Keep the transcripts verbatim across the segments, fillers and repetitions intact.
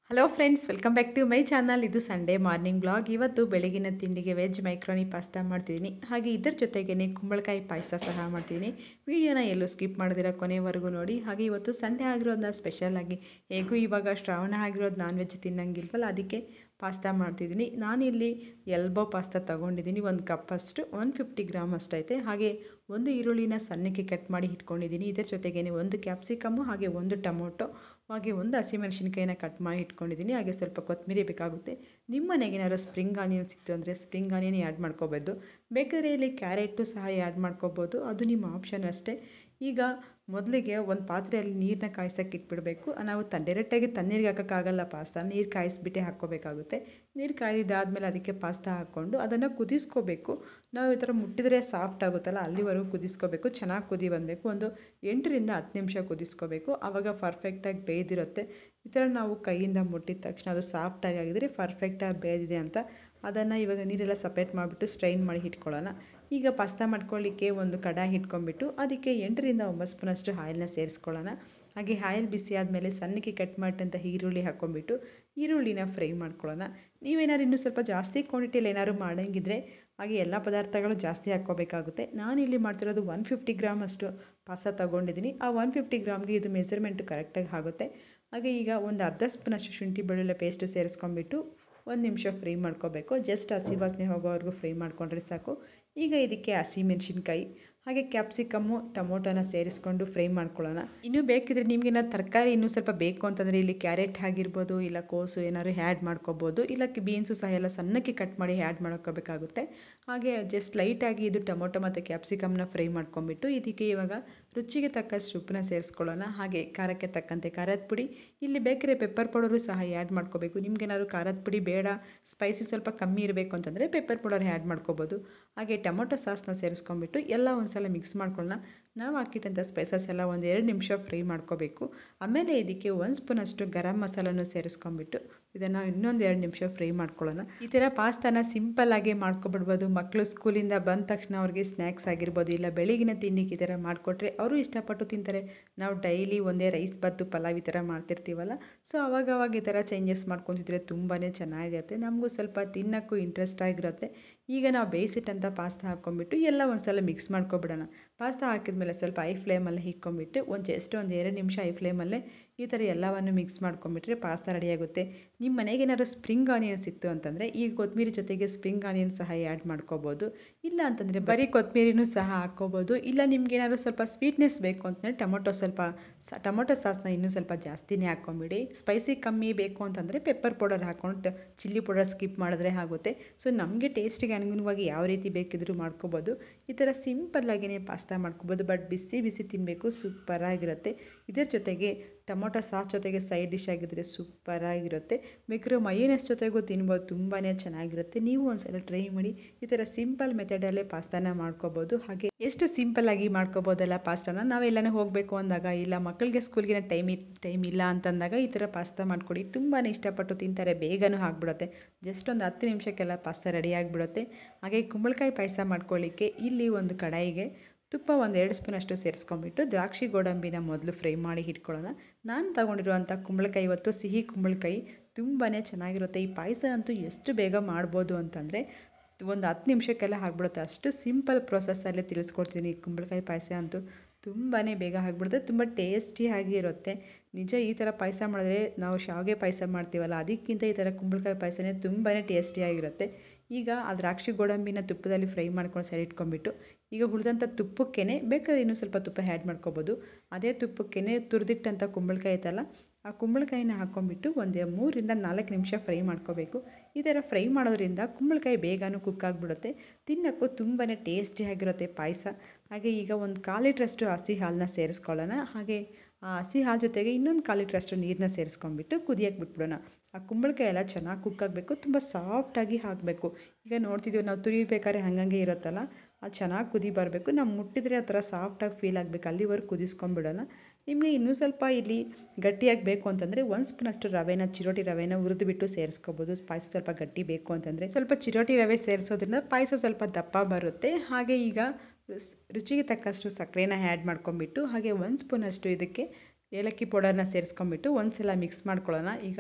Hello friends, welcome back to my channel. ಇದು Sunday morning blog. ಇವತ್ತು ಬೆಳಗಿನ ತಿಂಡಿಗೆ ವೆಜ್ ಮೈಕ್ರೋನಿ ಪಾಸ್ತಾ ಮಾಡ್ತಿದ್ದೀನಿ. ಹಾಗೆ ಇದರ ಜೊತೆಗೇ ಕುಂಬಳಕಾಯಿ ಪಾಯಸ ಸಹ ಮಾಡ್ತಿದ್ದೀನಿ. ವಿಡಿಯೋನ ಎಲ್ಲೂ ಸ್ಕಿಪ್ ಮಾಡಿದಿರ ಕೊನೆವರೆಗೂ ನೋಡಿ. ಹಾಗೆ ಇವತ್ತು ಸಂಡೇ ಆಗಿರೋದನ್ನ ಸ್ಪೆಷಲಾಗಿ ಹೇಗೂ ಇವಾಗ ಶ್ರಾವಣ ಆಗಿರೋದು ನಾನ್ ವೆಜ್ ತಿನ್ನಂಗಿಲ್ವಲ್ಲ, ಅದಕ್ಕೆ ಪಾಸ್ತಾ ಮಾಡ್ತಿದ್ದೀನಿ. ನಾನಿಲ್ಲಿ ಎಲ್ಬೋ ಪಾಸ್ತಾ ತೊಗೊಂಡಿದ್ದೀನಿ. ಒಂದು ಕಪ್ಪಷ್ಟು ಒನ್ ಫಿಫ್ಟಿ ಗ್ರಾಮ್ ಅಷ್ಟೈತೆ. ಹಾಗೆ ಒಂದು ಈರುಳ್ಳಿನ ಸಣ್ಣಕ್ಕೆ ಕಟ್ ಮಾಡಿ ಇಟ್ಕೊಂಡಿದ್ದೀನಿ. ಇದರ ಜೊತೆಗೇ ಒಂದು ಕ್ಯಾಪ್ಸಿಕಮ್ಮು, ಹಾಗೆ ಒಂದು ಟೊಮೊಟೊ, ಹಾಗೆ ಒಂದು ಹಸಿಮೆಣಸಿನ್ಕಾಯಿನ ಕಟ್ ಮಾಡಿ ಇಟ್ಕೊಂಡಿದ್ದೀನಿ. ಹಾಗೆ ಸ್ವಲ್ಪ ಕೊತ್ತಂಬರಿ ಬೇಕಾಗುತ್ತೆ. ನಿಮ್ಮ ಮನೆಗೆ ಏನಾದ್ರು ಸ್ಪ್ರಿಂಗ್ ಆನಿಯನ್ ಸಿಕ್ತು ಅಂದರೆ ಸ್ಪ್ರಿಂಗ್ ಆನಿಯನ್ ಆ್ಯಡ್ ಮಾಡ್ಕೋಬೋದು. ಬೇಕಾದ್ರೆ ಇಲ್ಲಿ ಕ್ಯಾರೆಟು ಸಹ ಆ್ಯಡ್ ಮಾಡ್ಕೋಬೋದು, ಅದು ನಿಮ್ಮ ಆಪ್ಷನ್ ಅಷ್ಟೇ. ಈಗ ಮೊದಲಿಗೆ ಒಂದು ಪಾತ್ರೆಯಲ್ಲಿ ನೀರನ್ನ ಕಾಯಿಸೋಕೆ ಇಟ್ಬಿಡಬೇಕು. ನಾವು ತ ಡೈರೆಕ್ಟಾಗಿ ತಣ್ಣೀರಿಗೆ ಹಾಕೋಕ್ಕಾಗಲ್ಲ, ಪಾಸ್ತಾ ನೀರು ಕಾಯಿಸ್ಬಿಟ್ಟೆ ಹಾಕ್ಕೋಬೇಕಾಗುತ್ತೆ. ನೀರು ಕಾಯ್ದಾದ್ಮೇಲೆ ಅದಕ್ಕೆ ಪಾಸ್ತಾ ಹಾಕ್ಕೊಂಡು ಅದನ್ನು ಕುದಿಸ್ಕೋಬೇಕು. ನಾವು ಈ ಥರ ಮುಟ್ಟಿದರೆ ಸಾಫ್ಟ್ ಆಗುತ್ತಲ್ಲ, ಅಲ್ಲಿವರೆಗೂ ಕುದಿಸ್ಕೋಬೇಕು. ಚೆನ್ನಾಗಿ ಕುದಿ ಬಂದಬೇಕು. ಒಂದು ಎಂಟರಿಂದ ಹತ್ತು ನಿಮಿಷ ಕುದಿಸ್ಕೋಬೇಕು. ಆವಾಗ ಪರ್ಫೆಕ್ಟಾಗಿ ಬೇಯ್ದಿರುತ್ತೆ. ಈ ಥರ ನಾವು ಕೈಯಿಂದ ಮುಟ್ಟಿದ ತಕ್ಷಣ ಅದು ಸಾಫ್ಟಾಗಿ ಆಗಿದ್ರೆ ಪರ್ಫೆಕ್ಟಾಗಿ ಬೇಯ್ದಿದೆ ಅಂತ. ಅದನ್ನು ಇವಾಗ ನೀರೆಲ್ಲ ಸಪ್ರೇಟ್ ಮಾಡಿಬಿಟ್ಟು ಸ್ಟ್ರೈನ್ ಮಾಡಿ ಇಟ್ಕೊಳ್ಳೋಣ. ಈಗ ಪಾಸ್ತಾ ಮಾಡ್ಕೊಳ್ಳಿಕ್ಕೆ ಒಂದು ಕಡಾಯಿ ಇಟ್ಕೊಂಡ್ಬಿಟ್ಟು ಅದಕ್ಕೆ ಎಂಟರಿಂದ ಒಂಬತ್ತು ಸ್ಪೂನಷ್ಟು ಆಯಿಲ್ನ ಸೇರಿಸ್ಕೊಳ್ಳೋಣ. ಹಾಗೆ ಆಯಿಲ್ ಬಿಸಿ ಆದಮೇಲೆ ಸಣ್ಣಕ್ಕೆ ಕಟ್ ಮಾಡಿದಂಥ ಈರುಳ್ಳಿ ಹಾಕ್ಕೊಂಡ್ಬಿಟ್ಟು ಈರುಳ್ಳಿನ ಫ್ರೈ ಮಾಡ್ಕೊಳ್ಳೋಣ. ನೀವೇನಾದ್ರು ಇನ್ನೂ ಸ್ವಲ್ಪ ಜಾಸ್ತಿ ಕ್ವಾಂಟಿಟಿಯಲ್ಲಿ ಏನಾದ್ರು ಮಾಡೋಂಗಿದ್ರೆ ಹಾಗೆ ಎಲ್ಲ ಪದಾರ್ಥಗಳು ಜಾಸ್ತಿ ಹಾಕ್ಕೋಬೇಕಾಗುತ್ತೆ. ನಾನಿಲ್ಲಿ ಮಾಡ್ತಿರೋದು ಒನ್ ಫಿಫ್ಟಿ ಗ್ರಾಮ್ ಅಷ್ಟು ಪಾಸ್ತಾ ತೊಗೊಂಡಿದ್ದೀನಿ. ಆ ಒನ್ ಫಿಫ್ಟಿ ಗ್ರಾಮ್ಗೆ ಇದು ಮೆಜರ್ಮೆಂಟು ಕರೆಕ್ಟಾಗಿ ಆಗುತ್ತೆ. ಹಾಗೆ ಈಗ ಒಂದು ಅರ್ಧ ಸ್ಪೂನಷ್ಟು ಶುಂಠಿ ಬೆಳ್ಳುಳ್ಳಿ ಪೇಸ್ಟು ಸೇರಿಸ್ಕೊಂಡ್ಬಿಟ್ಟು ಒಂದು ನಿಮಿಷ ಫ್ರೈ ಮಾಡ್ಕೋಬೇಕು. ಜಸ್ಟ್ ಹಸಿ ವಾಸನೆ ಹೋಗೋವರೆಗೂ ಫ್ರೈ ಮಾಡ್ಕೊಂಡ್ರೆ ಸಾಕು. ಈಗ ಇದಕ್ಕೆ ಹಸಿ ಮೆಣಸಿನ್ಕಾಯಿ ಹಾಗೆ ಕ್ಯಾಪ್ಸಿಕಮ್ಮು ಟೊಮೊಟೊನ ಸೇರಿಸ್ಕೊಂಡು ಫ್ರೈ ಮಾಡ್ಕೊಳ್ಳೋಣ. ಇನ್ನೂ ಬೇಕಿದ್ರೆ ನಿಮಗೇನ ತರಕಾರಿ ಇನ್ನೂ ಸ್ವಲ್ಪ ಬೇಕು ಅಂತಂದರೆ ಇಲ್ಲಿ ಕ್ಯಾರೆಟ್ ಆಗಿರ್ಬೋದು, ಇಲ್ಲ ಕೋಸು ಏನಾದ್ರು ಆ್ಯಡ್ ಮಾಡ್ಕೋಬೋದು, ಇಲ್ಲ ಬೀನ್ಸು ಸಹ ಎಲ್ಲ ಸಣ್ಣಕ್ಕೆ ಕಟ್ ಮಾಡಿ ಆ್ಯಡ್ ಮಾಡ್ಕೋಬೇಕಾಗುತ್ತೆ. ಹಾಗೆ ಜಸ್ಟ್ ಲೈಟಾಗಿ ಇದು ಟೊಮೊಟೊ ಮತ್ತು ಕ್ಯಾಪ್ಸಿಕಮ್ನ ಫ್ರೈ ಮಾಡ್ಕೊಂಬಿಟ್ಟು ಇದಕ್ಕೆ ಇವಾಗ ರುಚಿಗೆ ತಕ್ಕಷ್ಟು ಉಪ್ಪನ್ನ ಸೇರಿಸ್ಕೊಳ್ಳೋಣ. ಹಾಗೆ ಖಾರಕ್ಕೆ ತಕ್ಕಂತೆ ಖಾರದ ಪುಡಿ, ಇಲ್ಲಿ ಬೇಕಿದ್ರೆ ಪೆಪ್ಪರ್ ಪೌಡರು ಸಹ ಆ್ಯಡ್ ಮಾಡ್ಕೋಬೇಕು. ನಿಮ್ಗೇನಾದ್ರು ಖಾರದ ಪುಡಿ ಬೇಡ, ಸ್ಪೈಸಿ ಸ್ವಲ್ಪ ಕಮ್ಮಿ ಇರಬೇಕು ಅಂತಂದರೆ ಪೆಪ್ಪರ್ ಪೌಡರ್ ಆ್ಯಡ್ ಮಾಡ್ಕೋಬೋದು. ಹಾಗೆ ಟೊಮೊಟೊ ಸಾಸ್ನ ಸೇರಿಸ್ಕೊಂಡ್ಬಿಟ್ಟು ಎಲ್ಲ ಒಂದು ಸಲ ಮಿಕ್ಸ್ ಮಾಡ್ಕೊಳ್ಳೋಣ. ನಾವು ಹಾಕಿಟ್ಟಂಥ ಸ್ಪೈಸಸ್ ಎಲ್ಲ ಒಂದು ಎರಡು ನಿಮಿಷ ಫ್ರೈ ಮಾಡ್ಕೋಬೇಕು. ಆಮೇಲೆ ಇದಕ್ಕೆ ಒಂದು ಸ್ಪೂನಷ್ಟು ಗರಂ ಮಸಾಲನ್ನು ಸೇರಿಸ್ಕೊಂಡ್ಬಿಟ್ಟು ಇದನ್ನು ಇನ್ನೊಂದು ಎರಡು ನಿಮಿಷ ಫ್ರೈ ಮಾಡ್ಕೊಳ್ಳೋಣ. ಈ ಥರ ಪಾಸ್ತಾನ ಸಿಂಪಲ್ಲಾಗಿ ಮಾಡ್ಕೊಬಿಡ್ಬೋದು. ಮಕ್ಕಳು ಸ್ಕೂಲಿಂದ ಬಂದ ತಕ್ಷಣ ಅವ್ರಿಗೆ ಸ್ನ್ಯಾಕ್ಸ್ ಆಗಿರ್ಬೋದು, ಇಲ್ಲ ಬೆಳಗಿನ ತಿಂಡಿಗೆ ಈ ಥರ ಮಾಡಿಕೊಟ್ರೆ ಅವರು ಇಷ್ಟಪಟ್ಟು ತಿಂತಾರೆ. ನಾವು ಡೈಲಿ ಒಂದೇ ರೈಸ್ ಬದ್ದು ಪಲಾವ್ ಈ ಥರ ಮಾಡ್ತಿರ್ತೀವಲ್ಲ, ಸೊ ಅವಾಗವಾಗ ಈ ಥರ ಚೇಂಜಸ್ ಮಾಡ್ಕೊತಿದ್ರೆ ತುಂಬಾ ಚೆನ್ನಾಗಿರುತ್ತೆ. ನಮಗೂ ಸ್ವಲ್ಪ ತಿನ್ನೋಕ್ಕೂ ಇಂಟ್ರೆಸ್ಟ್ ಆಗಿರುತ್ತೆ. ಈಗ ನಾವು ಬೇಯಿಸಿಟ್ಟಂಥ ಪಾಸ್ತಾ ಹಾಕ್ಕೊಂಬಿಟ್ಟು ಎಲ್ಲ ಒಂದು ಸಲ ಮಿಕ್ಸ್ ಮಾಡ್ಕೊಬಿಡೋಣ. ಪಾಸ್ತಾ ಹಾಕಿದ್ಮೇಲೆ ಸ್ವಲ್ಪ ಐ ಫ್ಲೇಮಲ್ಲಿ ಇಟ್ಕೊಂಬಿಟ್ಟು ಒಂದು ಜಸ್ಟ್ ಒಂದು ಎರಡು ನಿಮಿಷ ಐ ಫ್ಲೇಮಲ್ಲೇ ಈ ಥರ ಎಲ್ಲವನ್ನು ಮಿಕ್ಸ್ ಮಾಡ್ಕೊಂಬಿಟ್ರೆ ಪಾಸ್ತಾ ರೆಡಿಯಾಗುತ್ತೆ. ನಿಮ್ಮ ಮನೆಗೆ ಏನಾದ್ರು ಸ್ಪ್ರಿಂಗ್ ಆನಿಯನ್ ಸಿಕ್ತು ಅಂತಂದರೆ ಈ ಕೊತ್ತಂಬರಿ ಜೊತೆಗೆ ಸ್ಪ್ರಿಂಗ್ ಆನಿಯನ್ ಸಹ ಆ್ಯಡ್ ಮಾಡ್ಕೋಬೋದು. ಇಲ್ಲ ಅಂತಂದರೆ ಬರೀ ಕೊತ್ತಂಬರಿನೂ ಸಹ ಹಾಕ್ಕೋಬೋದು. ಇಲ್ಲ ನಿಮ್ಗೇನಾದ್ರು ಸ್ವಲ್ಪ ಸ್ವೀಟ್ನೆಸ್ ಬೇಕು ಅಂತಂದರೆ ಟೊಮೊಟೊ ಸ್ವಲ್ಪ ಸ ಟೊಮೊಟೊ ಸಾಸ್ನ ಇನ್ನೂ ಸ್ವಲ್ಪ ಜಾಸ್ತಿನೇ ಹಾಕ್ಕೊಂಬಿಡಿ. ಸ್ಪೈಸಿ ಕಮ್ಮಿ ಬೇಕು ಅಂತಂದರೆ ಪೆಪ್ಪರ್ ಪೌಡರ್ ಹಾಕ್ಕೊಂಡು ಚಿಲ್ಲಿ ಪೌಡರ್ ಸ್ಕಿಪ್ ಮಾಡಿದ್ರೆ ಆಗುತ್ತೆ. ಸೊ ನಮಗೆ ಟೇಸ್ಟಿಗೆ ಅನುಗುಣವಾಗಿ ಯಾವ ರೀತಿ ಬೇಕಿದ್ರೂ ಮಾಡ್ಕೋಬೋದು. ಈ ಥರ ಸಿಂಪಲ್ಲಾಗಿಯೇ ಪಾಸ್ತಾ ಮಾಡ್ಕೋಬೋದು. ಬಟ್ ಬಿಸಿ ಬಿಸಿ ತಿನ್ನಬೇಕು, ಸೂಪರಾಗಿರುತ್ತೆ. ಇದರ ಜೊತೆಗೆ ಟೊಮೊಟೊ ಸಾಸ್ ಜೊತೆಗೆ ಸೈಡ್ ಡಿಶ್ ಆಗಿದ್ದರೆ ಸೂಪರಾಗಿರುತ್ತೆ. ಬೇಕಾದ್ರೆ ಮಯೋನೈಸ್ ಜೊತೆಗೂ ತಿನ್ಬೋದು, ತುಂಬಾ ಚೆನ್ನಾಗಿರುತ್ತೆ. ನೀವು ಒಂದ್ಸಲ ಟ್ರೈ ಮಾಡಿ. ಈ ಥರ ಸಿಂಪಲ್ ಮೆಥಡಲ್ಲೇ ಪಾಸ್ತಾನ ಮಾಡ್ಕೋಬೋದು. ಹಾಗೆ ಎಷ್ಟು ಸಿಂಪಲ್ಲಾಗಿ ಮಾಡ್ಕೋಬೋದಲ್ಲ ಪಾಸ್ತಾನ. ನಾವೆಲ್ಲನೂ ಹೋಗಬೇಕು ಅಂದಾಗ, ಇಲ್ಲ ಮಕ್ಕಳಿಗೆ ಸ್ಕೂಲ್ಗಿನ ಟೈಮ್ ಟೈಮ್ ಇಲ್ಲ ಅಂತಂದಾಗ ಈ ಥರ ಪಾಸ್ತಾ ಮಾಡಿಕೊಡಿ. ತುಂಬಾ ಇಷ್ಟಪಟ್ಟು ತಿಂತಾರೆ, ಬೇಗನೂ ಆಗಿಬಿಡುತ್ತೆ. ಜಸ್ಟ್ ಒಂದು ಹತ್ತು ನಿಮಿಷಕ್ಕೆಲ್ಲ ಪಾಸ್ತಾ ರೆಡಿ ಆಗಿಬಿಡುತ್ತೆ. ಹಾಗೆ ಕುಂಬಳಕಾಯಿ ಪಾಯಸ ಮಾಡ್ಕೊಳ್ಳಿಕ್ಕೆ ಇಲ್ಲಿ ಒಂದು ಕಡಾಯಿಗೆ ತುಪ್ಪ ಒಂದು ಎರಡು ಸ್ಪೂನಷ್ಟು ಸೇರಿಸ್ಕೊಂಡ್ಬಿಟ್ಟು ದ್ರಾಕ್ಷಿ ಗೋಡಂಬಿನ ಮೊದಲು ಫ್ರೈ ಮಾಡಿ ಇಟ್ಕೊಳ್ಳೋಣ. ನಾನು ತಗೊಂಡಿರುವಂಥ ಕುಂಬಳಕಾಯಿ ಇವತ್ತು ಸಿಹಿ ಕುಂಬಳಕಾಯಿ ತುಂಬಾ ಚೆನ್ನಾಗಿರುತ್ತೆ. ಈ ಪಾಯಸ ಅಂತೂ ಎಷ್ಟು ಬೇಗ ಮಾಡ್ಬೋದು ಅಂತಂದರೆ ಒಂದು ಹತ್ತು ನಿಮಿಷಕ್ಕೆಲ್ಲ ಆಗಿಬಿಡುತ್ತೆ. ಅಷ್ಟು ಸಿಂಪಲ್ ಪ್ರೊಸೆಸ್ಸಲ್ಲೇ ತಿಳಿಸ್ಕೊಡ್ತೀನಿ. ಕುಂಬಳಕಾಯಿ ಪಾಯಸ ಅಂತೂ ತುಂಬಾ ಬೇಗ ಆಗಿಬಿಡುತ್ತೆ, ತುಂಬ ಟೇಸ್ಟಿಯಾಗಿ ಇರುತ್ತೆ. ನಿಜ ಈ ಥರ ಪಾಯಸ ಮಾಡಿದ್ರೆ ನಾವು ಶಾವಿಗೆ ಪಾಯಸ ಮಾಡ್ತೀವಲ್ಲ, ಅದಕ್ಕಿಂತ ಈ ಥರ ಕುಂಬಳಕಾಯಿ ಪಾಯಸನೇ ತುಂಬಾ ಟೇಸ್ಟಿಯಾಗಿರುತ್ತೆ. ಈಗ ಆ ದ್ರಾಕ್ಷಿ ಗೋಡಂಬಿನ ತುಪ್ಪದಲ್ಲಿ ಫ್ರೈ ಮಾಡ್ಕೊಂಡು ಸರಿ ಇಟ್ಕೊಂಡ್ಬಿಟ್ಟು ಈಗ ಉಳಿದಂಥ ತುಪ್ಪಕ್ಕೇ ಬೇಕಾದ್ರೆ ಇನ್ನೂ ಸ್ವಲ್ಪ ತುಪ್ಪ ಆ್ಯಡ್ ಮಾಡ್ಕೋಬೋದು. ಅದೇ ತುಪ್ಪಕ್ಕೇ ತುರಿದಿಟ್ಟಂಥ ಕುಂಬಳಕಾಯಿ ಐತಲ್ಲ, ಆ ಕುಂಬಳಕಾಯಿನ ಹಾಕ್ಕೊಂಡ್ಬಿಟ್ಟು ಒಂದು ಮೂರಿಂದ ನಾಲ್ಕು ನಿಮಿಷ ಫ್ರೈ ಮಾಡ್ಕೋಬೇಕು. ಈ ಥರ ಫ್ರೈ ಮಾಡೋದ್ರಿಂದ ಕುಂಬಳಕಾಯಿ ಬೇಗನೂ ಕುಕ್ ಆಗಿಬಿಡುತ್ತೆ. ತಿನ್ನೋಕ್ಕೂ ತುಂಬಾ ಟೇಸ್ಟಿಯಾಗಿರುತ್ತೆ ಪಾಯಸ. ಹಾಗೆ ಈಗ ಒಂದು ಕಾಲು ಲೀಟ್ರಷ್ಟು ಹಸಿ ಹಾಲನ್ನ ಸೇರಿಸ್ಕೊಳ್ಳೋಣ. ಹಾಗೆ ಆ ಹಸಿ ಹಾಲು ಜೊತೆಗೆ ಇನ್ನೊಂದು ಕಾಲು ಲೀಟ್ರಷ್ಟು ನೀರನ್ನ ಸೇರಿಸ್ಕೊಂಡ್ಬಿಟ್ಟು ಕುದಿಯೋಕ್ಕೆ ಬಿಟ್ಬಿಡೋಣ. ಆ ಕುಂಬಳಕಾಯಿ ಎಲ್ಲ ಚೆನ್ನಾಗಿ ಕುಕ್ ಆಗಬೇಕು, ತುಂಬ ಸಾಫ್ಟಾಗಿ ಹಾಕಬೇಕು. ಈಗ ನೋಡ್ತಿದ್ದೀವಿ ನಾವು ತುರಿಬೇಕಾದ್ರೆ ಹಂಗಂಗೆ ಇರುತ್ತಲ್ಲ, ಅದು ಚೆನ್ನಾಗಿ ಕುದಿ ಬರಬೇಕು. ನಾವು ಮುಟ್ಟಿದರೆ ಆ ಥರ ಸಾಫ್ಟಾಗಿ ಫೀಲ್ ಆಗಬೇಕು, ಅಲ್ಲಿವರೆಗೂ ಕುದಿಸ್ಕೊಂಡ್ಬಿಡೋಣ. ನಿಮಗೆ ಇನ್ನೂ ಸ್ವಲ್ಪ ಇಲ್ಲಿ ಗಟ್ಟಿಯಾಗಿ ಬೇಕು ಅಂತಂದರೆ ಒಂದು ಸ್ಪೂನಷ್ಟು ರವೆನ ಚಿರೋಟಿ ರವೆನ ಹುರಿದುಬಿಟ್ಟು ಸೇರಿಸ್ಕೋಬೋದು. ಪಾಯಸ ಸ್ವಲ್ಪ ಗಟ್ಟಿ ಬೇಕು ಅಂತಂದರೆ ಸ್ವಲ್ಪ ಚಿರೋಟಿ ರವೆ ಸೇರಿಸೋದ್ರಿಂದ ಪಾಯಸ ಸ್ವಲ್ಪ ದಪ್ಪ ಬರುತ್ತೆ. ಹಾಗೆ ಈಗ ರುಚಿಗೆ ತಕ್ಕಷ್ಟು ಸಕ್ಕರೆನ ಆ್ಯಡ್ ಮಾಡ್ಕೊಂಬಿಟ್ಟು ಹಾಗೆ ಒಂದು ಸ್ಪೂನಷ್ಟು ಇದಕ್ಕೆ ಏಲಕ್ಕಿ ಪೌಡರ್ನ ಸೇರಿಸ್ಕೊಂಬಿಟ್ಟು ಒಂದು ಸಲ ಮಿಕ್ಸ್ ಮಾಡ್ಕೊಳ್ಳೋಣ. ಈಗ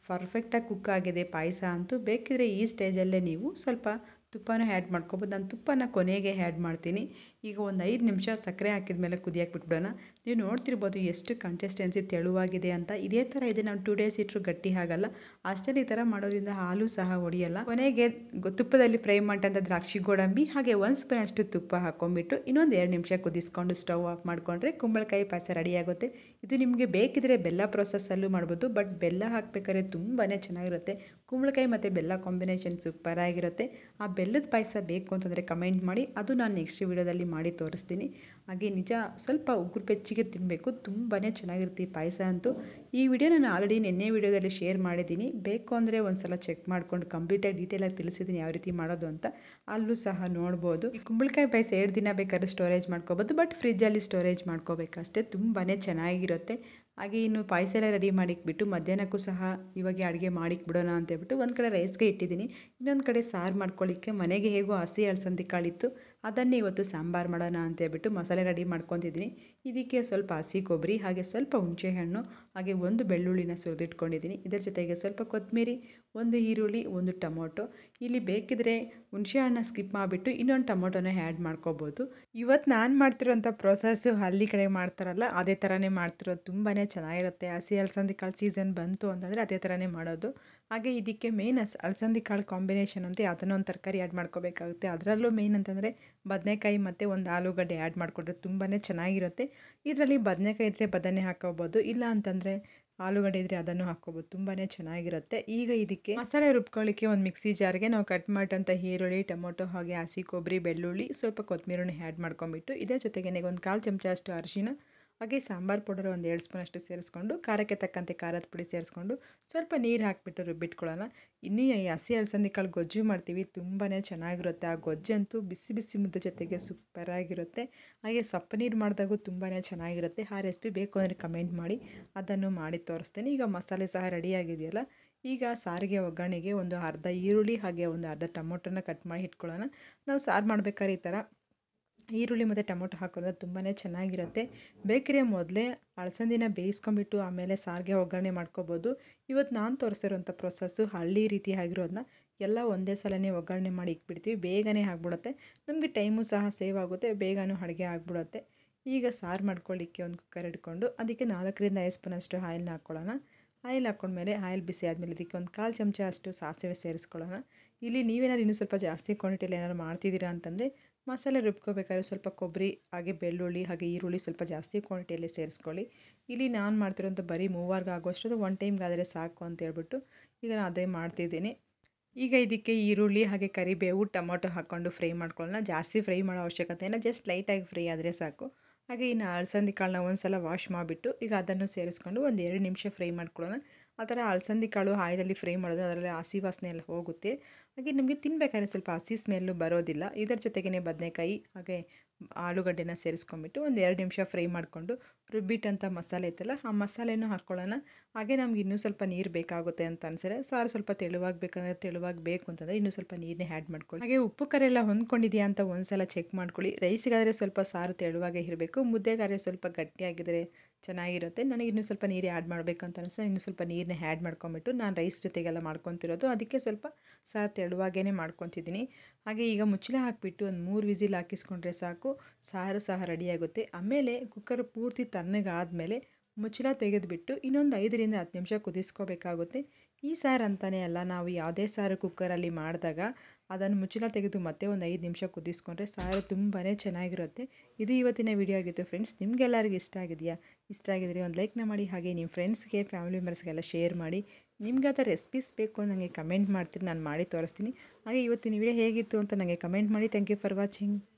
ಪರ್ಫೆಕ್ಟಾಗಿ ಕುಕ್ ಆಗಿದೆ ಪಾಯಸ ಅಂತೂ. ಬೇಕಿದ್ರೆ ಈ ಸ್ಟೇಜಲ್ಲೇ ನೀವು ಸ್ವಲ್ಪ ತುಪ್ಪನೂ ಆ್ಯಡ್ ಮಾಡ್ಕೊಬೋದು. ನಾನು ತುಪ್ಪನ ಕೊನೆಗೆ ಆ್ಯಡ್ ಮಾಡ್ತೀನಿ. ಈಗ ಒಂದು ಐದು ನಿಮಿಷ ಸಕ್ಕರೆ ಹಾಕಿದ ಮೇಲೆ ಕುದಿಯಕ್ಕೆ ಬಿಟ್ಬಿಡೋಣ. ನೀವು ನೋಡ್ತಿರ್ಬೋದು ಎಷ್ಟು ಕನ್ಸಿಸ್ಟೆನ್ಸಿ ತೆಳುವಾಗಿದೆ ಅಂತ. ಇದೇ ಥರ ಇದೆ, ನಾವು ಟೂ ಡೇಸ್ ಇಟ್ಟರು ಗಟ್ಟಿ ಆಗಲ್ಲ. ಅಷ್ಟೇ ಈ ಥರ ಮಾಡೋದ್ರಿಂದ ಹಾಲು ಸಹ ಒಡೆಯಲ್ಲ. ಕೊನೆಗೆ ತುಪ್ಪದಲ್ಲಿ ಫ್ರೈ ಮಾಡಿದಂಥ ದ್ರಾಕ್ಷಿ ಗೋಡಂಬಿ ಹಾಗೆ ಒಂದು ಸ್ಪೂನ್ ಅಷ್ಟು ತುಪ್ಪ ಹಾಕ್ಕೊಂಡ್ಬಿಟ್ಟು ಇನ್ನೊಂದು ಎರಡು ನಿಮಿಷ ಕುದಿಸ್ಕೊಂಡು ಸ್ಟವ್ ಆಫ್ ಮಾಡಿಕೊಂಡ್ರೆ ಕುಂಬಳಕಾಯಿ ಪಾಯಸ ರೆಡಿಯಾಗುತ್ತೆ. ಇದು ನಿಮಗೆ ಬೇಕಿದ್ರೆ ಬೆಲ್ಲ ಪ್ರೊಸೆಸ್ಸಲ್ಲೂ ಮಾಡ್ಬೋದು, ಬಟ್ ಬೆಲ್ಲ ಹಾಕಬೇಕಾದ್ರೆ ತುಂಬಾ ಚೆನ್ನಾಗಿರುತ್ತೆ. ಕುಂಬಳಕಾಯಿ ಮತ್ತು ಬೆಲ್ಲ ಕಾಂಬಿನೇಷನ್ ಸೂಪರಾಗಿರುತ್ತೆ. ಆ ಬೆಲ್ಲದ ಪಾಯಸ ಬೇಕು ಅಂತಂದರೆ ಕಮೆಂಟ್ ಮಾಡಿ, ಅದು ನಾನು ನೆಕ್ಸ್ಟ್ ವೀಡಿಯೋದಲ್ಲಿ ಮಾಡಿ ತೋರಿಸ್ತೀನಿ. ಹಾಗೆ ನಿಜ ಸ್ವಲ್ಪ ಉಗುರು ಬೆಚ್ಚಗೆ ತಿನ್ನಬೇಕು, ತುಂಬಾ ಚೆನ್ನಾಗಿರುತ್ತೆ ಈ ಪಾಯಸ ಅಂತೂ. ಈ ವಿಡಿಯೋ ನಾನು ಆಲ್ರೆಡಿ ನಿನ್ನೆ ವೀಡಿಯೋದಲ್ಲಿ ಶೇರ್ ಮಾಡಿದ್ದೀನಿ. ಬೇಕು ಅಂದರೆ ಒಂದು ಸಲ ಚೆಕ್ ಮಾಡ್ಕೊಂಡು ಕಂಪ್ಲೀಟಾಗಿ ಡೀಟೇಲಾಗಿ ತಿಳಿಸಿದ್ದೀನಿ ಯಾವ ರೀತಿ ಮಾಡೋದು ಅಂತ, ಅಲ್ಲೂ ಸಹ ನೋಡ್ಬೋದು. ಈ ಕುಂಬಳಕಾಯಿ ಪಾಯಸ ಎರಡು ದಿನ ಬೇಕಾದ್ರೆ ಸ್ಟೋರೇಜ್ ಮಾಡ್ಕೋಬೋದು, ಬಟ್ ಫ್ರಿಜ್ಜಲ್ಲಿ ಸ್ಟೋರೇಜ್ ಮಾಡ್ಕೋಬೇಕಷ್ಟೇ, ತುಂಬಾ ಚೆನ್ನಾಗಿರುತ್ತೆ. ಹಾಗೆ ಇನ್ನು ಪಾಯಸ ಎಲ್ಲ ರೆಡಿ ಮಾಡಿಕ್ಬಿಟ್ಟು ಮಧ್ಯಾಹ್ನಕ್ಕೂ ಸಹ ಇವಾಗ ಅಡುಗೆ ಮಾಡಿಕ್ ಬಿಡೋಣ ಅಂತೇಳ್ಬಿಟ್ಟು ಒಂದು ಕಡೆ ರೈಸ್ಗೆ ಇಟ್ಟಿದ್ದೀನಿ, ಇನ್ನೊಂದು ಕಡೆ ಸಾರು ಮಾಡ್ಕೊಳ್ಳಿಕ್ಕೆ ಮನೆಗೆ ಹೇಗೋ ಹಸಿ ಅಲಸಂದಿ ಕಾಳಿತ್ತು, ಅದನ್ನೇ ಇವತ್ತು ಸಾಂಬಾರು ಮಾಡೋಣ ಅಂತೇಳ್ಬಿಟ್ಟು ಮಸಾಲೆ ರೆಡಿ ಮಾಡ್ಕೊತಿದ್ದೀನಿ. ಇದಕ್ಕೆ ಸ್ವಲ್ಪ ಹಸಿ ಕೊಬ್ಬರಿ ಹಾಗೆ ಸ್ವಲ್ಪ ಹುಣಸೆಹಣ್ಣು ಹಾಗೆ ಒಂದು ಬೆಳ್ಳುಳ್ಳಿನ ಸುರಿದಿಟ್ಕೊಂಡಿದ್ದೀನಿ. ಇದರ ಜೊತೆಗೆ ಸ್ವಲ್ಪ ಕೊತ್ತಂಬರಿ, ಒಂದು ಈರುಳ್ಳಿ, ಒಂದು ಟೊಮೊಟೊ. ಇಲ್ಲಿ ಬೇಕಿದ್ರೆ ಹುಣಸೆಹಣ್ಣು ಸ್ಕಿಪ್ ಮಾಡಿಬಿಟ್ಟು ಇನ್ನೊಂದು ಟೊಮೊಟೊನ ಆ್ಯಡ್ ಮಾಡ್ಕೋಬೋದು. ಇವತ್ತು ನಾನು ಮಾಡ್ತಿರೋಂಥ ಪ್ರೊಸೆಸ್ಸು ಹಳ್ಳಿ ಕಡೆ ಮಾಡ್ತಾರಲ್ಲ ಅದೇ ಥರನೇ ಮಾಡ್ತಿರೋದು, ತುಂಬಾ ಚೆನ್ನಾಗಿರುತ್ತೆ. ಹಸಿ ಅಲಸಂದಿ ಕಾಳು ಸೀಸನ್ ಬಂತು ಅಂತಂದರೆ ಅದೇ ಥರನೇ ಮಾಡೋದು. ಹಾಗೆ ಇದಕ್ಕೆ ಮೇನ್ ಹಸ್ ಅಲಸಂದಿ ಕಾಳು ಕಾಂಬಿನೇಷನ್ ಅಂತ ಯಾವುದನ್ನೋ ಒಂದು ತರಕಾರಿ ಆ್ಯಡ್ ಮಾಡ್ಕೋಬೇಕಾಗುತ್ತೆ. ಅದರಲ್ಲೂ ಮೇನ್ ಅಂತಂದರೆ ಬದನೆಕಾಯಿ ಮತ್ತು ಒಂದು ಆಲೂಗಡ್ಡೆ ಆ್ಯಡ್ ಮಾಡಿಕೊಂಡ್ರೆ ತುಂಬಾ ಚೆನ್ನಾಗಿರುತ್ತೆ. ಇದರಲ್ಲಿ ಬದನೆಕಾಯಿ ಇದ್ದರೆ ಬದನೆ ಹಾಕೋಬೋದು, ಇಲ್ಲ ಅಂತಂದರೆ ಆಲೂಗಡ್ಡೆ ಇದ್ದರೆ ಅದನ್ನು ಹಾಕ್ಕೋಬೋದು, ತುಂಬಾ ಚೆನ್ನಾಗಿರುತ್ತೆ. ಈಗ ಇದಕ್ಕೆ ಮಸಾಲೆ ರುಬ್ಕೊಳ್ಳಿಕ್ಕೆ ಒಂದು ಮಿಕ್ಸಿ ಜಾರ್ಗೆ ನಾವು ಕಟ್ ಮಾಡಿದಂಥ ಈರುಳ್ಳಿ, ಟೊಮೊಟೊ ಹಾಗೆ ಹಸಿ ಕೊಬ್ಬರಿ, ಬೆಳ್ಳುಳ್ಳಿ, ಸ್ವಲ್ಪ ಕೊತ್ತಂಬರಿನ ಆ್ಯಡ್ ಮಾಡ್ಕೊಂಬಿಟ್ಟು ಇದರ ಜೊತೆಗೆ ಒಂದು ಕಾಲು ಚಮಚ ಅಷ್ಟು ಅರಿಶಿನ ಹಾಗೆ ಸಾಂಬಾರು ಪೌಡರ್ ಒಂದು ಎರಡು ಸ್ಪೂನ್ ಅಷ್ಟು ಸೇರಿಸ್ಕೊಂಡು ಖಾರಕ್ಕೆ ತಕ್ಕಂತೆ ಖಾರದ ಪುಡಿ ಸೇರಿಸ್ಕೊಂಡು ಸ್ವಲ್ಪ ನೀರು ಹಾಕಿಬಿಟ್ಟು ರುಬ್ಬಿಟ್ಕೊಳ್ಳೋಣ. ಇನ್ನೂ ಈ ಹಸಿ ಅಲಸಂದಿ ಕಾಳು ಗೊಜ್ಜು ಮಾಡ್ತೀವಿ, ತುಂಬಾ ಚೆನ್ನಾಗಿರುತ್ತೆ. ಆ ಗೊಜ್ಜಂತೂ ಬಿಸಿ ಬಿಸಿ ಮುದ್ದೆ ಜೊತೆಗೆ ಸೂಪರಾಗಿರುತ್ತೆ. ಹಾಗೆ ಸಪ್ಪೆ ನೀರು ಮಾಡಿದಾಗೂ ತುಂಬಾ ಚೆನ್ನಾಗಿರುತ್ತೆ. ಆ ರೆಸಿಪಿ ಬೇಕು ಅಂದರೆ ಕಮೆಂಟ್ ಮಾಡಿ, ಅದನ್ನು ಮಾಡಿ ತೋರಿಸ್ತೇನೆ. ಈಗ ಮಸಾಲೆ ಸಹ ರೆಡಿಯಾಗಿದೆಯಲ್ಲ, ಈಗ ಸಾರಿಗೆ ಒಗ್ಗರಣೆಗೆ ಒಂದು ಅರ್ಧ ಈರುಳ್ಳಿ ಹಾಗೆ ಒಂದು ಅರ್ಧ ಟೊಮೊಟೊನ ಕಟ್ ಮಾಡಿ ಇಟ್ಕೊಳ್ಳೋಣ. ನಾವು ಸಾರು ಮಾಡ್ಬೇಕಾದ್ರೆ ಈ ಥರ ಈರುಳ್ಳಿ ಮತ್ತು ಟೊಮೊಟೊ ಹಾಕೋದು ತುಂಬಾ ಚೆನ್ನಾಗಿರುತ್ತೆ. ಬೇಕಿದ್ರೆ ಮೊದಲೇ ಅಲಸಂದಿನ ಬೇಯಿಸ್ಕೊಂಬಿಟ್ಟು ಆಮೇಲೆ ಸಾರಿಗೆ ಒಗ್ಗರಣೆ ಮಾಡ್ಕೋಬೋದು. ಇವತ್ತು ನಾನು ತೋರಿಸ್ತಿರೋಂಥ ಪ್ರೊಸೆಸ್ಸು ಹಳ್ಳಿ ರೀತಿ ಆಗಿರೋದನ್ನ ಎಲ್ಲ ಒಂದೇ ಸಲನೇ ಒಗ್ಗರಣೆ ಮಾಡಿ ಇಕ್ಬಿಡ್ತೀವಿ, ಬೇಗನೆ ಆಗಿಬಿಡುತ್ತೆ. ನಮಗೆ ಟೈಮು ಸಹ ಸೇವ್ ಆಗುತ್ತೆ, ಬೇಗನೂ ಅಡುಗೆ ಆಗಿಬಿಡುತ್ತೆ. ಈಗ ಸಾರು ಮಾಡ್ಕೊಳ್ಳಿಕ್ಕೆ ಒಂದು ಕುಕ್ಕರ್ ಇಟ್ಕೊಂಡು ಅದಕ್ಕೆ ನಾಲ್ಕರಿಂದ ಐದು ಸ್ಪೂನಷ್ಟು ಆಯಿಲ್ನ ಹಾಕ್ಕೊಳ್ಳೋಣ. ಆಯಿಲ್ ಹಾಕ್ಕೊಂಡ್ಮೇಲೆ ಆಯಿಲ್ ಬಿಸಿ ಆದಮೇಲೆ ಇದಕ್ಕೆ ಒಂದು ಕಾಲು ಚಮಚ ಅಷ್ಟು ಸಾಸಿವೆ ಸೇರಿಸ್ಕೊಳ್ಳೋಣ. ಇಲ್ಲಿ ನೀವೇನಾದ್ರು ಇನ್ನೂ ಸ್ವಲ್ಪ ಜಾಸ್ತಿ ಕ್ವಾಂಟಿಟಿಯಲ್ಲಿ ಏನಾದ್ರು ಮಾಡ್ತಿದ್ದೀರಾ ಅಂತಂದರೆ ಮಸಾಲೆ ರುಬ್ಕೋಬೇಕಾದ್ರೆ ಸ್ವಲ್ಪ ಕೊಬ್ಬರಿ ಹಾಗೆ ಬೆಳ್ಳುಳ್ಳಿ ಹಾಗೆ ಈರುಳ್ಳಿ ಸ್ವಲ್ಪ ಜಾಸ್ತಿ ಕ್ವಾಂಟಿಟಿಯಲ್ಲಿ ಸೇರಿಸ್ಕೊಳ್ಳಿ. ಇಲ್ಲಿ ನಾನು ಮಾಡ್ತಿರೋಂಥ ಬರೀ ಮೂವರ್ಗೆ ಆಗೋಷ್ಟು ಒನ್ ಟೈಮ್ಗಾದರೆ ಸಾಕು ಅಂತ ಹೇಳ್ಬಿಟ್ಟು ಈಗ ನಾನು ಅದೇ ಮಾಡ್ತಿದ್ದೀನಿ. ಈಗ ಇದಕ್ಕೆ ಈರುಳ್ಳಿ ಹಾಗೆ ಕರಿಬೇವು, ಟೊಮೊಟೊ ಹಾಕ್ಕೊಂಡು ಫ್ರೈ ಮಾಡ್ಕೊಳ್ಳೋಣ. ಜಾಸ್ತಿ ಫ್ರೈ ಮಾಡೋ ಅವಶ್ಯಕತೆ ಇಲ್ಲ, ಜಸ್ಟ್ ಲೈಟಾಗಿ ಫ್ರೈ ಆದರೆ ಸಾಕು. ಹಾಗೆ ಇನ್ನು ಅಲಸಂದಿ ಕಾಳನ್ನ ಒಂದು ಸಲ ವಾಶ್ ಮಾಡಿಬಿಟ್ಟು ಈಗ ಅದನ್ನು ಸೇರಿಸ್ಕೊಂಡು ಒಂದು ಎರಡು ನಿಮಿಷ ಫ್ರೈ ಮಾಡ್ಕೊಳ್ಳೋಣ. ಆ ಥರ ಅಲಸಂದಿ ಕಾಳು ಆಯಿಲಲ್ಲಿ ಫ್ರೈ ಮಾಡೋದು, ಅದರಲ್ಲಿ ಹಸಿ ವಾಸನೆ ಎಲ್ಲ ಹೋಗುತ್ತೆ. ಹಾಗೆ ನಿಮಗೆ ತಿನ್ನಬೇಕಾದ್ರೆ ಸ್ವಲ್ಪ ಹಸಿ ಸ್ಮೆಲ್ಲು ಬರೋದಿಲ್ಲ. ಇದರ ಜೊತೆಗೇ ಬದನೆಕಾಯಿ ಹಾಗೆ ಆಲೂಗಡ್ಡೆನ ಸೇರಿಸ್ಕೊಂಡ್ಬಿಟ್ಟು ಒಂದು ಎರಡು ನಿಮಿಷ ಫ್ರೈ ಮಾಡಿಕೊಂಡು ರುಬ್ಬಿಟ್ಟಂಥ ಮಸಾಲೆ ಇತ್ತಲ್ಲ ಆ ಮಸಾಲೆನೂ ಹಾಕ್ಕೊಳ್ಳೋಣ. ಹಾಗೆ ನಮ್ಗೆ ಇನ್ನೂ ಸ್ವಲ್ಪ ನೀರು ಬೇಕಾಗುತ್ತೆ ಅಂತ ಅನ್ಸಿದ್ರೆ, ಸಾರು ಸ್ವಲ್ಪ ತೆಳುವಾಗಬೇಕಂದ್ರೆ ತೆಳುವಾಗಿ ಬೇಕು ಅಂತಂದರೆ ಇನ್ನೂ ಸ್ವಲ್ಪ ನೀರನ್ನೇ ಆ್ಯಡ್ ಮಾಡ್ಕೊಳ್ಳಿ. ಹಾಗೆ ಉಪ್ಪು ಕರೆಲ್ಲ ಹೊಂದ್ಕೊಂಡಿದೆಯಾ ಅಂತ ಒಂದು ಸಲ ಚೆಕ್ ಮಾಡ್ಕೊಳ್ಳಿ. ರೈಸಿಗಾದರೆ ಸ್ವಲ್ಪ ಸಾರು ತೆಳುವಾಗೇ ಇರಬೇಕು, ಮುದ್ದೆಗಾದರೆ ಸ್ವಲ್ಪ ಗಟ್ಟಿಯಾಗಿದ್ದರೆ ಚೆನ್ನಾಗಿರುತ್ತೆ. ನನಗೆ ಇನ್ನೂ ಸ್ವಲ್ಪ ನೀರು ಆ್ಯಡ್ ಮಾಡಬೇಕು ಅಂತ ಅನಿಸ್ತಾ ಇನ್ನೂ ಸ್ವಲ್ಪ ನೀರನ್ನ ಆ್ಯಡ್ ಮಾಡ್ಕೊಂಬಿಟ್ಟು ನಾನು ರೈಸ್ ಜೊತೆಗೆಲ್ಲ ಮಾಡ್ಕೊತಿರೋದು, ಅದಕ್ಕೆ ಸ್ವಲ್ಪ ಸಾರು ತೆಳುವಾಗೇ ಮಾಡ್ಕೊತಿದ್ದೀನಿ. ಹಾಗೆ ಈಗ ಮುಚ್ಚಳ ಹಾಕಿಬಿಟ್ಟು ಒಂದು ಮೂರು ವಿಸಿಲ್ ಹಾಕಿಸ್ಕೊಂಡ್ರೆ ಸಾಕು, ಸಾರು ಸಹ ರೆಡಿಯಾಗುತ್ತೆ. ಆಮೇಲೆ ಕುಕ್ಕರ್ ಪೂರ್ತಿ ತಣ್ಣಗಾದಮೇಲೆ ಮುಚ್ಚಳ ತೆಗೆದುಬಿಟ್ಟು ಇನ್ನೊಂದು ಐದರಿಂದ ಹತ್ತು ನಿಮಿಷ ಕುದಿಸ್ಕೋಬೇಕಾಗುತ್ತೆ. ಈ ಸಾರು ಅಂತಲೇ ಅಲ್ಲ, ನಾವು ಯಾವುದೇ ಸಾರು ಕುಕ್ಕರಲ್ಲಿ ಮಾಡಿದಾಗ ಅದನ್ನು ಮುಚ್ಚಳ ತೆಗೆದು ಮತ್ತೆ ಒಂದು ಐದು ನಿಮಿಷ ಕುದಿಸ್ಕೊಂಡ್ರೆ ಸಾರು ತುಂಬಾ ಚೆನ್ನಾಗಿರುತ್ತೆ. ಇದು ಇವತ್ತಿನ ವಿಡಿಯೋ ಆಗಿತ್ತು ಫ್ರೆಂಡ್ಸ್. ನಿಮಗೆಲ್ಲರಿಗೂ ಇಷ್ಟ ಆಗಿದೆಯಾ? ಇಷ್ಟ ಆಗಿದ್ರೆ ಒಂದು ಲೈಕ್ನ ಮಾಡಿ, ಹಾಗೆ ನಿಮ್ಮ ಫ್ರೆಂಡ್ಸ್ಗೆ ಫ್ಯಾಮಿಲಿ ಮೆಂಬರ್ಸ್ಗೆಲ್ಲ ಶೇರ್ ಮಾಡಿ. ನಿಮ್ಗೆ ಆ ಥರ ರೆಸಿಪೀಸ್ ಬೇಕು ನನಗೆ ಕಮೆಂಟ್ ಮಾಡ್ತೀನಿ, ನಾನು ಮಾಡಿ ತೋರಿಸ್ತೀನಿ. ಹಾಗೆ ಇವತ್ತಿನ ವಿಡಿಯೋ ಹೇಗಿತ್ತು ಅಂತ ನನಗೆ ಕಮೆಂಟ್ ಮಾಡಿ. Thank you for watching.